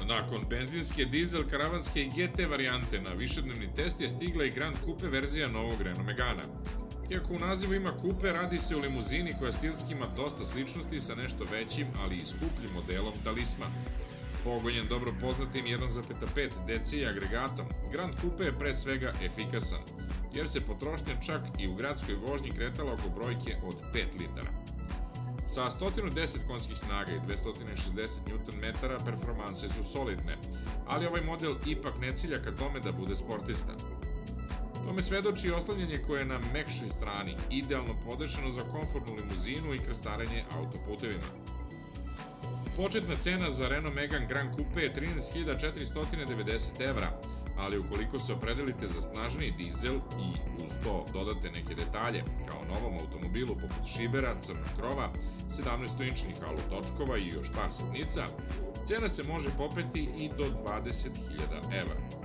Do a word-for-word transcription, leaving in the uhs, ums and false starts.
Nakon benzinske, dizel, karavanske i G T varijante na višednevni test je stigla i Grand Coupe verzija novog Renault Megana. Iako u nazivu ima Coupe, radi se o limuzini koja stilski ima dosta sličnosti sa nešto većim, ali i skupljim modelom Talisman. Pogonjen dobro poznatim jedan zarez pet D C I agregatom, Grand Coupe je pre svega efikasan, jer se potrošnja čak i u gradskoj vožnji kretala oko brojke od pet litara. Sa sto deset konjskih snaga i dvesta šezdeset njuton metara performanse su solidne, ali ovaj model ipak ne cilja ka tome da bude sportista. Tome svedoči oslanjanje koje je na mekšoj strani, idealno podešeno za komfortnu limuzinu i krstarenje autoputevima. Početna cena za Renault Megane Grand Coupe je trinaest hiljada četiristo devedeset evra, ali ukoliko se opredelite za snažniji dizel i uz to dodate neke detalje, kao novom automobilu poput šibera, crnog krova, sedamnaestoinčnih alu točkova i još par sitnica, cena se može popeti i do dvadeset hiljada evra.